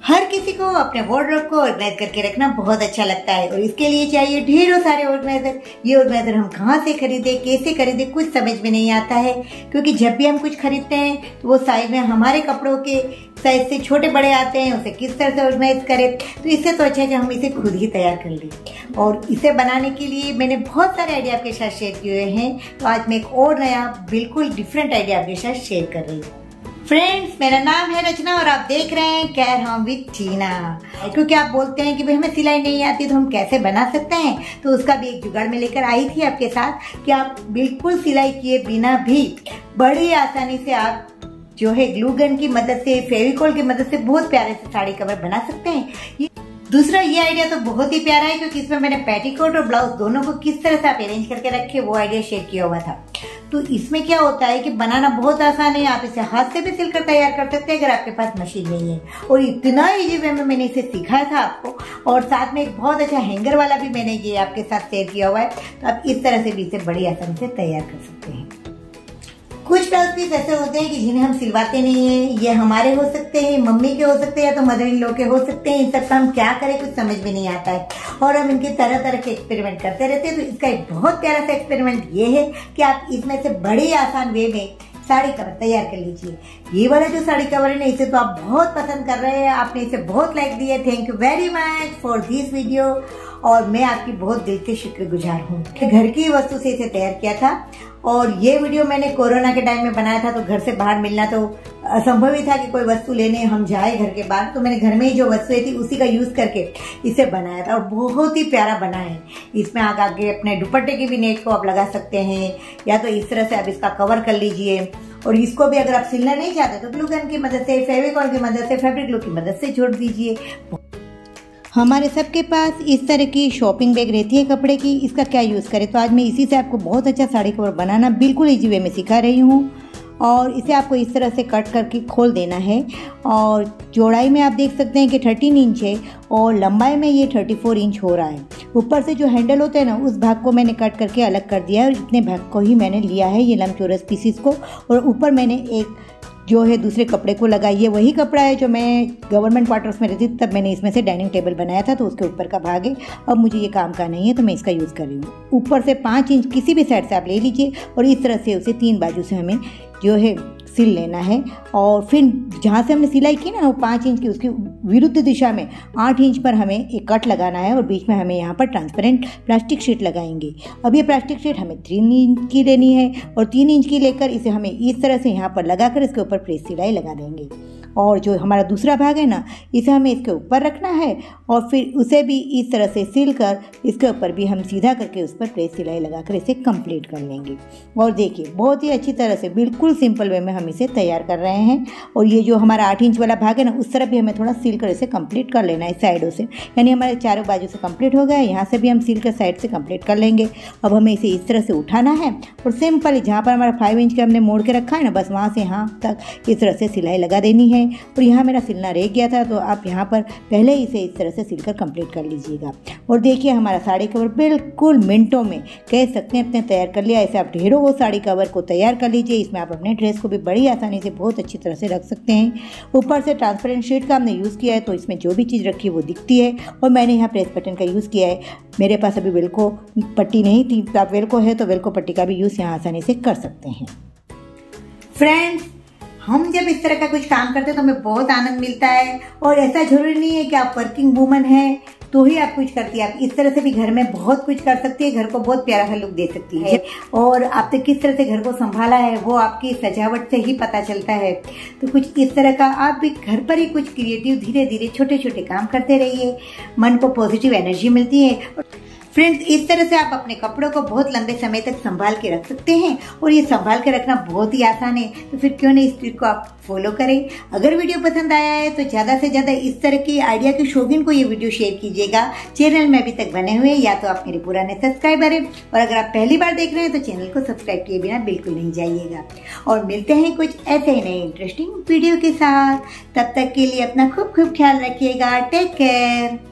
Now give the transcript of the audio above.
हर किसी को अपने वार्डरोब को ऑर्गेनाइज करके रखना बहुत अच्छा लगता है और इसके लिए चाहिए ढेरों सारे ऑर्गेनाइजर। ये ऑर्गेनाइजर हम कहाँ से खरीदे, कैसे खरीदे, कुछ समझ में नहीं आता है, क्योंकि जब भी हम कुछ खरीदते हैं तो वो साइज में हमारे कपड़ों के साइज से छोटे बड़े आते हैं। उसे किस तरह से ऑर्गेनाइज करें, तो इससे तो अच्छा है कि हम इसे खुद ही तैयार कर लें। और इसे बनाने के लिए मैंने बहुत सारे आइडिया आपके साथ शेयर किए हैं, तो आज मैं एक और नया बिल्कुल डिफरेंट आइडिया आपके साथ शेयर कर रही हूँ। फ्रेंड्स, मेरा नाम है रचना और आप देख रहे हैं केयर होम विद टीना। क्योंकि आप बोलते हैं कि भाई हमें सिलाई नहीं आती तो हम कैसे बना सकते हैं, तो उसका भी एक जुगाड़ में लेकर आई थी आपके साथ कि आप बिल्कुल सिलाई किए बिना भी बड़ी आसानी से आप जो है ग्लू गन की मदद से, फेविकॉल की मदद से बहुत प्यारे से साड़ी कवर बना सकते हैं। दूसरा ये आइडिया तो बहुत ही प्यारा है, क्योंकि इसमें मैंने पेटीकोट और ब्लाउज दोनों को किस तरह से आप अरेंज करके रखे वो आइडिया शेयर किया हुआ था। तो इसमें क्या होता है कि बनाना बहुत आसान है, आप इसे हाथ से भी सिलकर तैयार कर सकते हैं अगर आपके पास मशीन नहीं है। और इतना इजी वे में मैंने इसे सिखाया था आपको, और साथ में एक बहुत अच्छा हैंगर वाला भी मैंने ये आपके साथ शेयर किया हुआ है। तो आप इस तरह से भी इसे बड़ी आसानी से तैयार कर सकते हैं। कुछ ब्लाउज पीस ऐसे होते हैं कि जिन्हें हम सिलवाते नहीं है, ये हमारे हो सकते हैं, मम्मी के हो सकते हैं, या तो मदर इन लॉ के हो सकते हैं। इन सब का हम क्या करें कुछ समझ में नहीं आता है और हम इनके तरह तरह के एक्सपेरिमेंट करते रहते हैं। तो इसका एक बहुत प्यारा सा एक्सपेरिमेंट ये है कि आप इसमें से बड़ी आसान वे में साड़ी कवर तैयार कर लीजिए। ये वाला जो साड़ी कवर है ना, इसे तो आप बहुत पसंद कर रहे हैं, आपने इसे बहुत लाइक दिया। Thank you very much for this video, और मैं आपकी बहुत दिल से शुक्रगुजार हूँ। घर की वस्तु से इसे तैयार किया था और ये वीडियो मैंने कोरोना के टाइम में बनाया था, तो घर से बाहर मिलना तो असंभव ही था कि कोई वस्तु लेने हम जाए घर के बाहर। तो मैंने घर में ही जो वस्तुएं थी उसी का यूज करके इसे बनाया था और बहुत ही प्यारा बना है। इसमें आगे अपने दुपट्टे की भी नेट को आप लगा सकते हैं, या तो इस तरह से आप इसका कवर कर लीजिए। और इसको भी अगर आप सिलना नहीं चाहते तो ग्लू गन की मदद से, फेविकॉल की मदद से, फैब्रिक ग्लू की मदद से जोड़ दीजिए। हमारे सबके पास इस तरह की शॉपिंग बैग रहती है कपड़े की, इसका क्या यूज़ करें। तो आज मैं इसी से आपको बहुत अच्छा साड़ी कवर बनाना बिल्कुल इजी वे में सिखा रही हूँ। और इसे आपको इस तरह से कट करके खोल देना है। और चौड़ाई में आप देख सकते हैं कि 13 इंच है और लंबाई में ये 34 इंच हो रहा है। ऊपर से जो हैंडल होता है ना, उस भाग को मैंने कट करके अलग कर दिया है और इतने भाग को ही मैंने लिया है, ये लंबचौरस पीसीस को। और ऊपर मैंने एक जो है दूसरे कपड़े को लगाई है, वही कपड़ा है जो मैं गवर्नमेंट क्वार्टर्स में रहती थी तब मैंने इसमें से डाइनिंग टेबल बनाया था, तो उसके ऊपर का भाग है। अब मुझे ये काम का नहीं है तो मैं इसका यूज़ कर रही हूँ। ऊपर से 5 इंच किसी भी साइड से आप ले लीजिए और इस तरह से उसे 3 बाजू से हमें जो है सिल लेना है। और फिर जहाँ से हमने सिलाई की ना वो 5 इंच की, उसकी विरुद्ध दिशा में 8 इंच पर हमें एक कट लगाना है और बीच में हमें यहाँ पर ट्रांसपेरेंट प्लास्टिक शीट लगाएंगे। अब ये प्लास्टिक शीट हमें 3 इंच की लेनी है और 3 इंच की लेकर इसे हमें इस तरह से यहाँ पर लगाकर इसके ऊपर प्रेस सिलाई लगा देंगे। और जो हमारा दूसरा भाग है ना, इसे हमें इसके ऊपर रखना है और फिर उसे भी इस तरह से सिल कर इसके ऊपर भी हम सीधा करके उस पर प्रेस सिलाई लगाकर इसे कंप्लीट कर लेंगे। और देखिए बहुत ही अच्छी तरह से बिल्कुल सिंपल वे में हम इसे तैयार कर रहे हैं। और ये जो हमारा 8 इंच वाला भाग है ना, उस तरफ भी हमें थोड़ा सिल कर इसे कंप्लीट कर लेना है साइडों से, यानी हमारे चारों बाजू से कंप्लीट हो गया। यहाँ से भी हम सिल कर साइड से कंप्लीट कर लेंगे। अब हमें इसे इस तरह से उठाना है और सिंपल जहाँ पर हमारा 5 इंच का हमने मोड़ के रखा है ना, बस वहाँ से यहाँ तक इस तरह से सिलाई लगा देनी है। और यहाँ मेरा सिलना रह गया था तो आप यहाँ पर पहले इसे इस तरह से सिलकर कंप्लीट कर लीजिएगा। और देखिए हमारा साड़ी कवर बिल्कुल मिनटों में कह सकते हैं अपने तैयार कर लिया। ऐसे आप ढेरों वो साड़ी कवर को तैयार कर लीजिए। इसमें आप अपने ड्रेस को भी बड़ी आसानी से बहुत अच्छी तरह से रख सकते हैं। ऊपर से ट्रांसपेरेंट शीट का हमने यूज़ किया है, तो इसमें जो भी चीज़ रखी है वो दिखती है। और मैंने यहाँ प्रेस बटन का यूज़ किया है। मेरे पास अभी वेल्को पट्टी नहीं थी, तो आप वेल्को है तो वेल्को पट्टी का भी यूज़ यहाँ आसानी से कर सकते हैं। फ्रेंड्स, हम जब इस तरह का कुछ काम करते हैं तो हमें बहुत आनंद मिलता है। और ऐसा जरूरी नहीं है कि आप वर्किंग वूमन हैं तो ही आप कुछ करती है, आप इस तरह से भी घर में बहुत कुछ कर सकती है, घर को बहुत प्यारा सा लुक दे सकती है। और आपने किस तरह से घर को संभाला है वो आपकी सजावट से ही पता चलता है। तो कुछ इस तरह का आप भी घर पर ही कुछ क्रिएटिव धीरे धीरे छोटे छोटे काम करते रहिए, मन को पॉजिटिव एनर्जी मिलती है। फ्रेंड्स, इस तरह से आप अपने कपड़ों को बहुत लंबे समय तक संभाल के रख सकते हैं और ये संभाल के रखना बहुत ही आसान है। तो फिर क्यों नहीं इस ट्रिक को आप फॉलो करें। अगर वीडियो पसंद आया है तो ज्यादा से ज्यादा इस तरह की आइडिया के शौकीन को ये वीडियो शेयर कीजिएगा। चैनल में अभी तक बने हुए या तो आप मेरे पुराने सब्सक्राइबर हैं, और अगर आप पहली बार देख रहे हैं तो चैनल को सब्सक्राइब किए बिना बिल्कुल नहीं जाइएगा। और मिलते हैं कुछ ऐसे ही नए इंटरेस्टिंग वीडियो के साथ। तब तक के लिए अपना खूब खूब ख्याल रखिएगा। Take care.